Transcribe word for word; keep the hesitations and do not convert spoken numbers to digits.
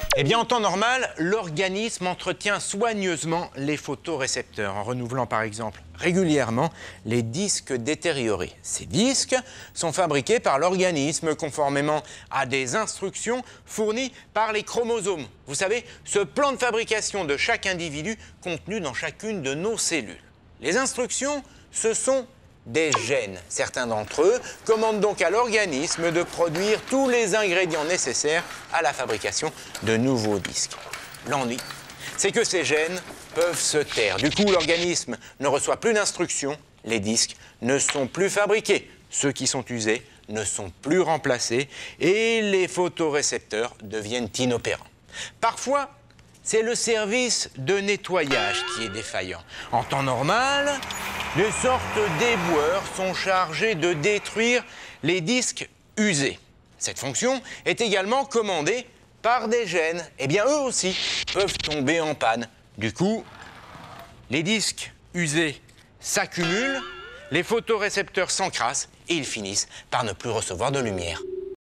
Eh bien, en temps normal, l'organisme entretient soigneusement les photorécepteurs en renouvelant par exemple régulièrement les disques détériorés. Ces disques sont fabriqués par l'organisme conformément à des instructions fournies par les chromosomes. Vous savez, ce plan de fabrication de chaque individu contenu dans chacune de nos cellules. Les instructions, ce sont des gènes. Certains d'entre eux commandent donc à l'organisme de produire tous les ingrédients nécessaires à la fabrication de nouveaux disques. L'ennui, c'est que ces gènes peuvent se taire. Du coup, l'organisme ne reçoit plus d'instructions, les disques ne sont plus fabriqués. Ceux qui sont usés ne sont plus remplacés et les photorécepteurs deviennent inopérants. Parfois, c'est le service de nettoyage qui est défaillant. En temps normal, des sortes d'éboueurs sont chargés de détruire les disques usés. Cette fonction est également commandée par des gènes. Eh bien, eux aussi peuvent tomber en panne. Du coup, les disques usés s'accumulent, les photorécepteurs s'encrassent et ils finissent par ne plus recevoir de lumière.